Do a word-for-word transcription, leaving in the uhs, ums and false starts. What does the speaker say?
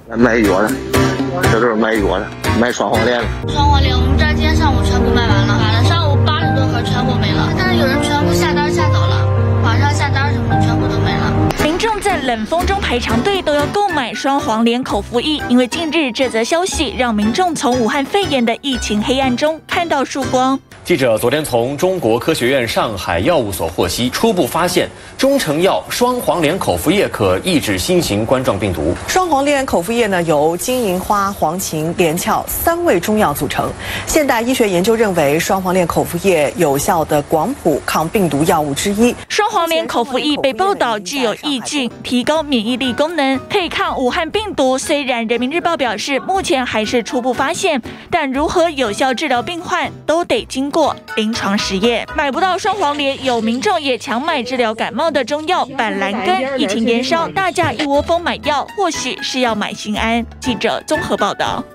卖药的，这都是卖药的，卖双黄连的。 双黄连我们这儿今天上午全部卖完了，买了上午八十多盒全部没了，但是有人全部下单下走了，网上下单什么的全部都没了。 民众在冷风中排长队都要购买双黄连口服液，因为近日这则消息让民众从武汉肺炎的疫情黑暗中看到曙光。 记者昨天从中国科学院上海药物所获悉，初步发现中成药双黄连口服液可抑制新型冠状病毒。 双黄连口服液呢，由金银花、黄芩、连翘三味中药组成。现代医学研究认为，双黄连口服液有效的广谱抗病毒药物之一。 双黄连口服液被报道具有抑菌、提高免疫力功能，可以抗武汉病毒。虽然人民日报表示目前还是初步发现，但如何有效治疗病患，都得经过临床实验。买不到双黄连，有民众也强买治疗感冒的中药板蓝根。疫情延烧，大家一窝蜂买药，或许是要买心安。记者综合报道。